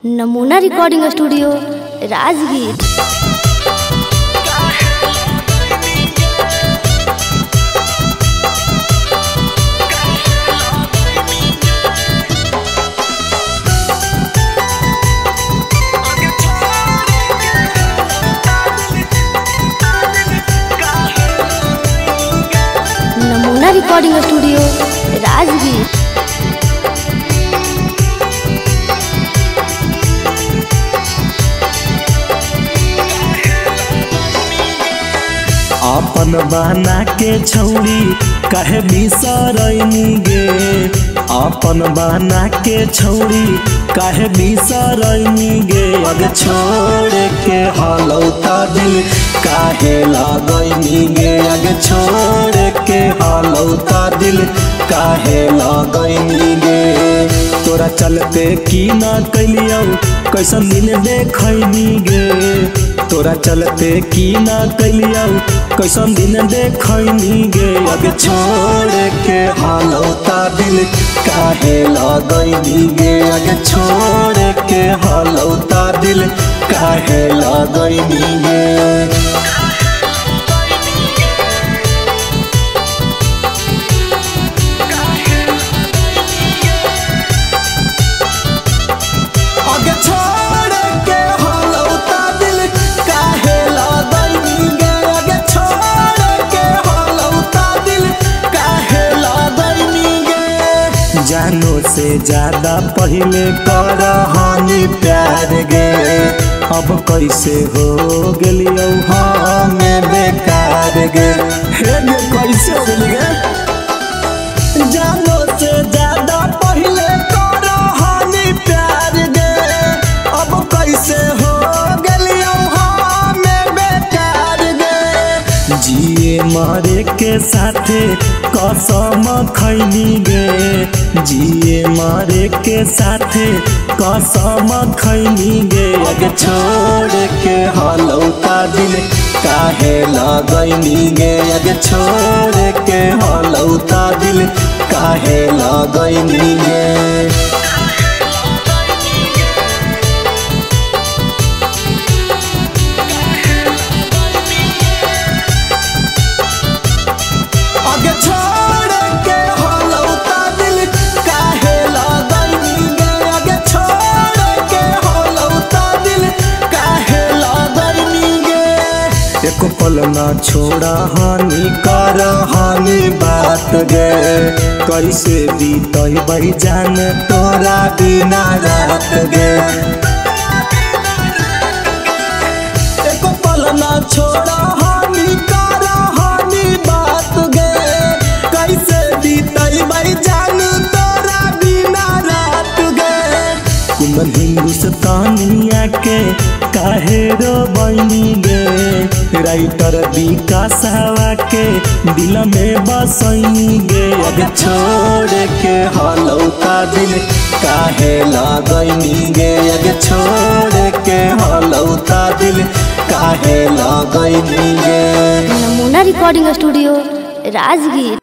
नमूना recording studio Rajgir. नमूना recording studio Rajgir. अपन बना के छौड़ी कहे बिसरैनी गे, अपन बना के छौड़ी कहे बिसरैनी गे। अग छोड़ के हलौता दिल काहे लगैनी गे, अग छोड़ के हलौता दिल काहे लगैनी गे। तोरा चलते की ना कैलियौ कैसन दिन देखैनी गे, तोरा चलते की ना कैलियौ कैसन दिन देखैनी गे। अग छोड़ के हलौता दिल काहे लगैनी गे, अग छोड़ के हलौता दिल काहे लगैनी गे। जानो से ज्यादा पहले करहानी प्यार गे, अब कैसे हो गेलियौ हमें बेकार गे। हे गे कैसे हो गेली गे, जानो से ज्यादा पहले करहानी प्यार गे, अब कैसे हो गेलियौ हमें बेकार गे। जिए मरे के साथे कसम खैनी गे, जिए मरे के साथे कसम खैनी गे। अग छोड़ के हलौता दिल काहे लगैनी गे, अग छोड़ के हलौता दिल काहे लगैनी गे। एको पल ना छोड़ा हानि कर हानि बात गे, कैसे बीतै जान तोरा बिना रात गे। एको पल ना छोड़ा हानि कर हानि बात गे, कैसे बीतै जान तोरा बिना रात गे। कुंदन हिंदुस्तानिया के काहे रो बनी गे, राइटर विकासवा के दिल में बसैनी गे। अग छोड़ के हलौता दिल काहे लगैनी गे, अग छोड़ के हलौता दिल काहे लगैनी गे। नमूना रिकॉर्डिंग स्टूडियो राजगीर।